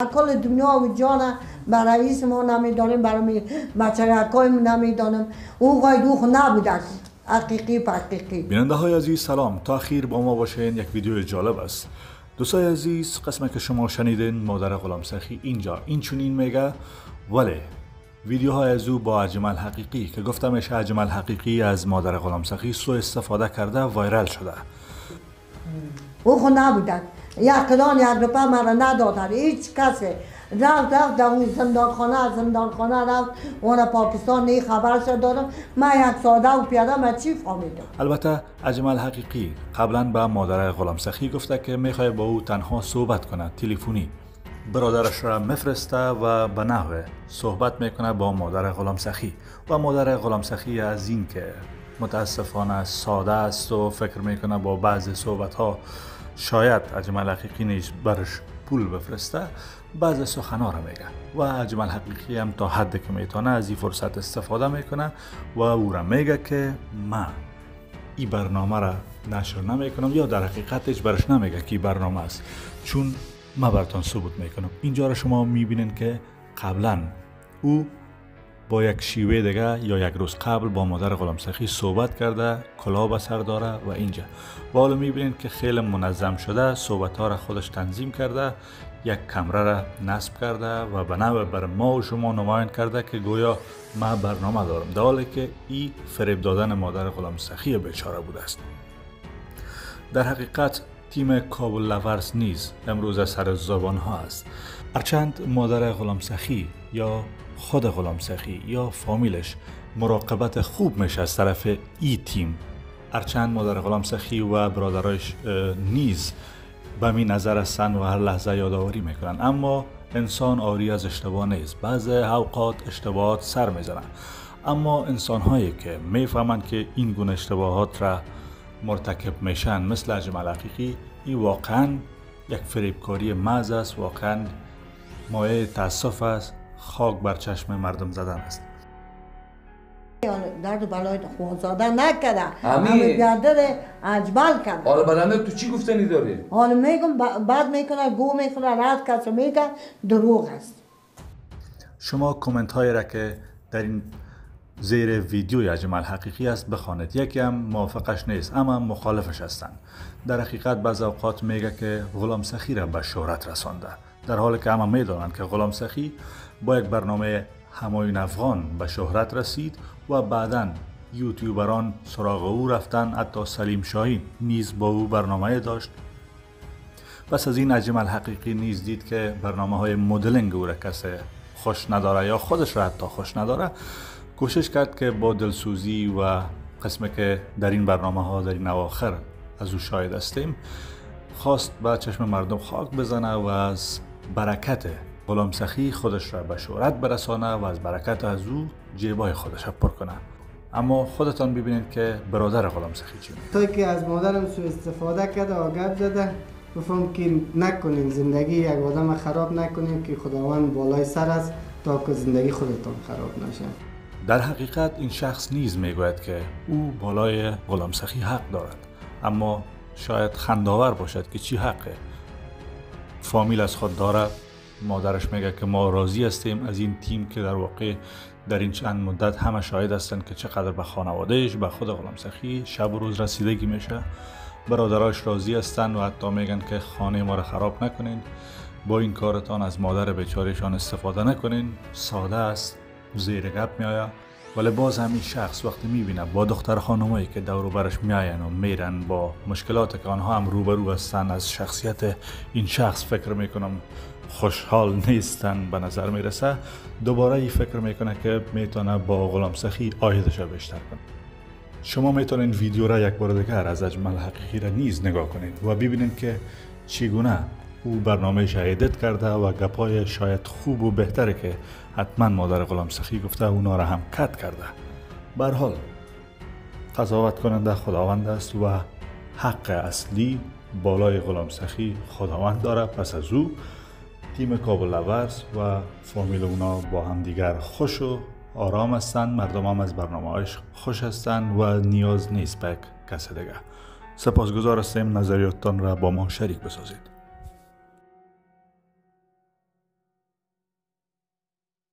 کل دنیا و جان بر رئیس ما نمیدانیم، برای بچه حکای نمیدانیم. او قایدوخ نبوده حقیقی پا حقیقی. بیننده های عزیز سلام، تا اخیر با ما باشین. یک ویدیو جالب است دوستای عزیز. قسمی که شما شنیدین مادر غلام سخی اینجا این چونین میگه، ولی ویدیوهای از او با اجمل حقیقی که گفتم میشه اجمل حقیقی از مادر غلام سخی سوء استفاده کرده وایرال شده. او خود نبوده، یک قدان یک روپه مرا ندادن هیچ کسی. رفت در اون زندانخانه رفت اون پاکستان نی خبرش دارم. من یک ساده و پیاده من چی فهمیدم. البته اجمل حقیقی قبلا به مادر غلام سخی گفته که میخواد با او تنها صحبت کنه، تلفنی برادرش را میفرسته و به نحوه صحبت میکنه با مادر غلام سخی. و مادر غلام سخی از این که متاسفانه ساده است و فکر میکنه با بعضی صحبت ها شاید اجمل حقیقی نیز برش پول بفرسته، بعضی سخنا را میگه و اجمل حقیقی هم تا حدی که میتونه از این فرصت استفاده میکنه و او را میگه که من این برنامه را نشر نمیکنم، یا در حقیقت هیچ برش نمیگه که برنامه است، چون ما براتون ثبوت میکنم. اینجا را شما میبینین که قبلا او با یک شیوه دیگه یا یک روز قبل با مادر غلام سخی صحبت کرده، کلاه به سر داره و اینجا و حالا میبینین که خیلی منظم شده صحبت ها را خودش تنظیم کرده، یک کمره را نصب کرده و به نوع بر ما و شما نمایان کرده که گویا ما برنامه دارم، در حالی که این فریب دادن مادر غلام سخی بیچاره بوده است. در حقیقت تیم کابل لورز نیز امروز از سر زبان ها است. هرچند مادر غلام سخی یا خود غلام سخی یا فامیلش مراقبت خوب میشه از طرف ای تیم، هرچند مادر غلام سخی و برادرایش نیز به می نظر هستن و هر لحظه یادآوری میکنن، اما انسان عاری از اشتباه نیست. بعضی اوقات اشتباهات سر میزنن، اما انسان هایی که میفهمن که این گونه اشتباهات را مرتکب میشن مثل اجمل حقیقی، این واقعا یک فریبکاری محض است، واقعا مایه تاسف است، خاک بر چشم مردم زدن است. درد بلای خوزاده نکده، همین گردر اجمل کرده. حالا برنده تو چی گفتنی داری؟ حالا میگم بعد میکنه گو میکنه رد کسی میگه دروغ است. شما کومنت هایی را که در این زیر ویدیوی اجمل حقیقی است بخوانید. یکی هم موافقش نیست اما مخالفش هستند. در حقیقت بعض اوقات میگه که غلام سخی را به شهرت رسانده، در حالی که همه میدانند که غلام سخی با یک برنامه همایون افغان به شهرت رسید و بعداً یوتیوبران سراغ او رفتن، حتی سلیم شاهین نیز با او برنامه داشت. پس از این اجمل حقیقی نیز دید که برنامه های مدلینگ او را کسی خوش نداره یا خودش را حتی خوش نداره، کوشش کرد که با دلسوزی و قسمی که در این برنامه ها در این اواخر از او شاهد هستیم خواست به چشم مردم خاک بزنه و از برکت غلام سخی خودش را به شهرت برسانه و از برکت از او جیبای خودش پر کنه. اما خودتان ببینید که برادر غلام سخی چی میگه. توی که از مادرم سوء استفاده کرده و گپ زده، گفتم که نکنین، زندگی یک آدم خراب نکنین که خداوند بالای سر است تا که زندگی خودتان خراب نشه. در حقیقت این شخص نیز میگوید که او بالای غلام سخی حق دارد، اما شاید خنداور باشد که چی حقه. فامیل از خود داره، مادرش میگه که ما راضی هستیم از این تیم که در واقع در این چند مدت همه شاهد هستند که چقدر به خانوادهش به خود غلام سخی شب و روز رسیدگی میشه. برادراش راضی هستند و حتی میگن که خانه ما را خراب نکنین، با این کارتان از مادر بیچارهشان استفاده نکنین، ساده است، زیر گپ میآید. ولی باز همین شخص وقتی میبینه با دختر خانمایی که دور و برش میاین و میرن با مشکلات که آنها هم روبرو هستن از شخصیت این شخص فکر میکنم خوشحال نیستن، به نظر میرسه دوباره این فکر میکنه که میتونه با غلام سخی عایدش بیشتر کنه. شما میتونین ویدیو را یک بار دیگر از اجمل حقیقی را نیز نگاه کنید و ببینید که چگونه او برنامه شهیدت کرده و گپای شاید خوب و بهتره که حتما مادر غلام سخی گفته اونا را هم کت کرده. به هر حال قضاوت کننده خداوند است و حق اصلی بالای غلام سخی خداوند داره. پس از او تیم کابل لورز و فامیل اونا با هم دیگر خوش و آرام هستند، مردم هم از برنامه‌هایش خوش هستند و نیاز نیست به کسی دیگه. سپاسگزار هستیم، نظریاتتان را با ما شریک بسازید.